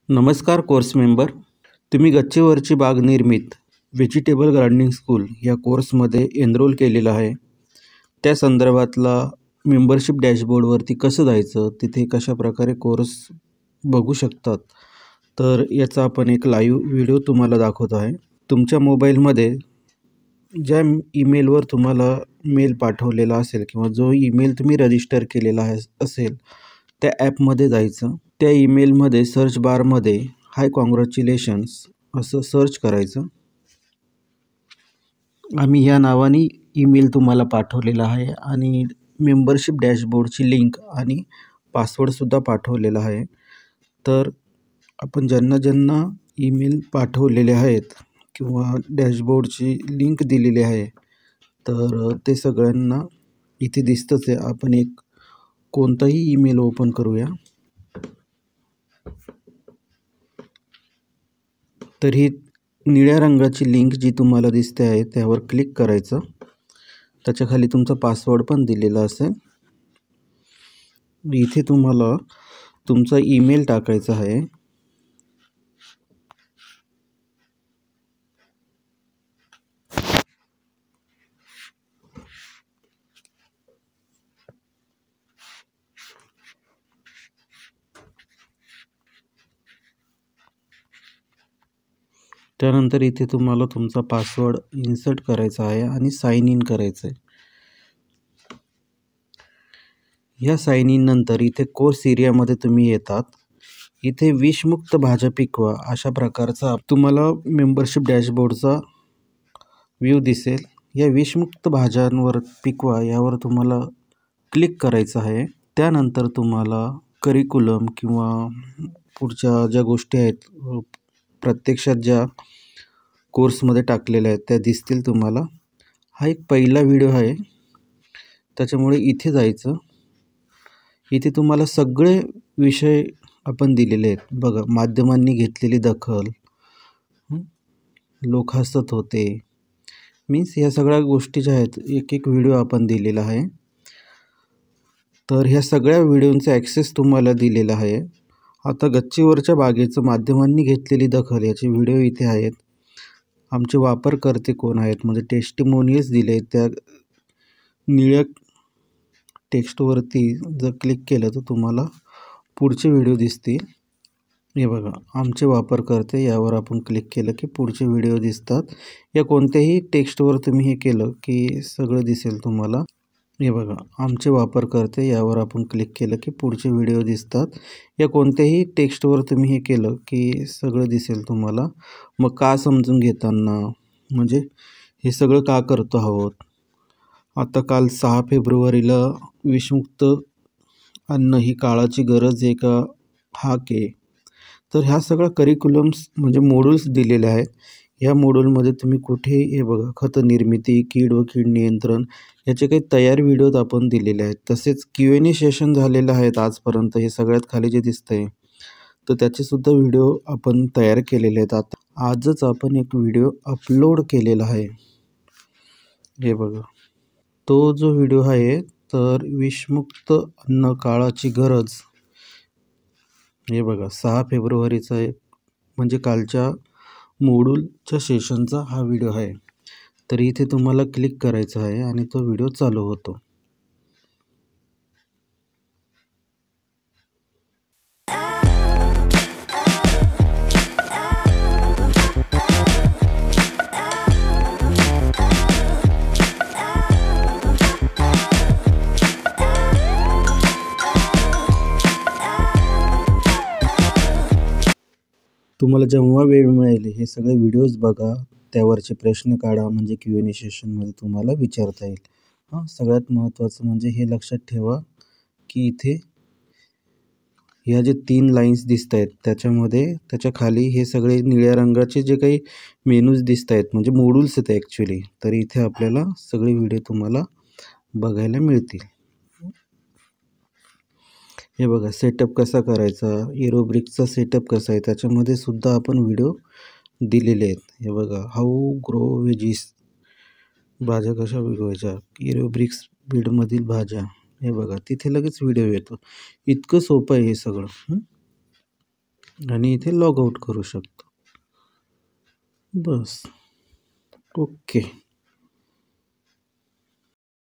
नमस्कार course member. तुम्ही गच्चीवरची बाग निर्मित व्हेजिटेबल गार्डनिंग स्कूल या कोर्समध्ये एनरोल केलेलं आहे. त्या संदर्भातला मेंबरशिप डॅशबोर्डवरती कसं जायचं, तिथे कशा प्रकारे कोर्स बघू शकतात, तर याचा आपण एक लाईव्ह व्हिडिओ तुम्हाला दाखवत आहे. तुमच्या मोबाईलमध्ये ज्या ईमेलवर तुम्हाला मेल पाठवलेला असेल किंवा जो ईमेल तुम्ही रजिस्टर केलेला असेल त्या ॲपमध्ये जायचं. त्या ईमेलमध्ये सर्च बारमध्ये हाय कॉंग्रॅच्युलेशन्स असं सर्च करायचं. आम्ही ह्या नावाने ईमेल तुम्हाला पाठवलेला आहे आणि मेंबरशिप डॅशबोर्डची लिंक आणि पासवर्डसुद्धा पाठवलेला आहे. तर आपण ज्यांना ईमेल पाठवलेले आहेत किंवा डॅशबोर्डची लिंक दिलेली आहे तर ते सगळ्यांना इथे दिसतंच आहे. आपण एक कोणताही ईमेल ओपन करूया. तर ही निळ्या रंगाची लिंक जी तुम्हाला दिसते आहे त्यावर क्लिक करायचं. त्याच्या खाली तुमचा पासवर्ड पण दिलेला असेल. इथे तुम्हाला तुमचा ईमेल टाकायचा आहे. त्यानंतर इथे तुम्हाला तुमचा पासवर्ड इन्सर्ट करायचा आहे आणि साइन इन करायचं आहे. ह्या साइन इन नंतर इथे कोर्स एरियामध्ये तुम्ही येतात. इथे विषमुक्त भाज्या पिकवा अशा प्रकारचा तुम्हाला मेंबरशिप डॅशबोर्डचा व्ह्यू दिसेल. या विषमुक्त भाज्यांवर पिकवा यावर तुम्हाला क्लिक करायचं आहे. त्यानंतर तुम्हाला करिक्युलम किंवा पुढच्या ज्या गोष्टी आहेत प्रत्यक्षात ज्या कोर्समध्ये टाकलेल्या आहेत त्या दिसतील तुम्हाला. हा एक पहिला व्हिडिओ आहे त्याच्यामुळे इथे जायचं. इथे तुम्हाला सगळे विषय आपण दिलेले आहेत बघा. माध्यमांनी घेतलेली दखल, लोक हसत होते, मीन्स ह्या सगळ्या गोष्टी ज्या आहेत एक एक व्हिडिओ आपण दिलेला आहे. तर ह्या सगळ्या व्हिडिओंचा ॲक्सेस तुम्हाला दिलेला आहे. आता गच्चीवरच्या बागेचं माध्यमांनी घेतलेली दखल याचे व्हिडिओ इथे आहेत. आमचे वापरकर्ते कोण आहेत म्हणजे टेस्टिमोनियल्स दिले. त्या निळ्या टेक्स्टवरती जर क्लिक केलं तर तुम्हाला पुढचे व्हिडिओ दिसतील. हे बघा, आमचे वापरकर्ते यावर आपण क्लिक केलं की पुढचे व्हिडिओ दिसतात. या कोणत्याही टेक्स्टवर तुम्ही हे केलं की सगळं दिसेल तुम्हाला. हे बघा, आमचे वापरकर्ते यावर आपण क्लिक केलं की पुढचे व्हिडिओ दिसतात. या कोणत्याही टेक्स्टवर तुम्ही हे केलं की सगळं दिसेल तुम्हाला. मग का समजून घेताना म्हणजे हे सगळं का करतो आहोत. आता काल 6 फेब्रुवारीला विषमुक्त अन्न ही काळाची गरज आहे का हाक आहे. तर ह्या सगळ्या करिक्युलम्स म्हणजे मॉड्यूल्स दिलेले आहेत. या मॉड्यूलमध्ये तुम्ही कुठेही हे बघा खत निर्मिती, कीड व कीड नियंत्रण याचे काही तयार व्हिडिओज आपण दिलेले आहेत. तसेच Q&A सेशन झालेले आहेत आजपर्यंत. हे सगळ्यात खाली जे दिसतंय तर त्याचेसुद्धा व्हिडिओ आपण तयार केलेले आहेत. आता आजच आपण एक व्हिडिओ अपलोड केलेला आहे. हे बघा, तो जो व्हिडिओ आहे तर विषमुक्त अन्न काळाची गरज. हे बघा 6 फेब्रुवारीचा म्हणजे कालच्या मॉड्यूलच्या सेशनचा हा व्हिडिओ आहे. तर इथे तुम्हाला क्लिक करायचं आहे आणि तो व्हिडिओ चालू होतो. तुम्हाला जेव्हा वेळ मिळेल हे सगळे व्हिडिओज बघा, त्यावरचे प्रश्न काढा म्हणजे Q&A सेशनमध्ये तुम्हाला विचारता येईल. सगळ्यात महत्त्वाचं म्हणजे हे लक्षात ठेवा की इथे ह्या जे 3 लाईन्स दिसत आहेत त्याच्यामध्ये त्याच्या खाली हे सगळे निळ्या रंगाचे जे काही मेनूज दिसत आहेत म्हणजे मॉड्यूल्स आहेत ॲक्च्युली. तर इथे आपल्याला सगळे व्हिडिओ तुम्हाला बघायला मिळतील. हे बघा, सेटअप कसा करायचा, एरोब्रिकचा सेटअप कसा आहे त्याच्यामध्ये सुद्धा आपण व्हिडिओ दिलेले आहेत. हे बघा, हाऊ ग्रो व्हेजीस, भाज्या कशा उगवायच्या, एरोब्रिक्स बीडमधील भाज्या. हे बघा, तिथे लगेच व्हिडिओ येतो. इतकं सोपं आहे हे सगळं. आणि इथे लॉग आउट करू शकतो. बस. ओके.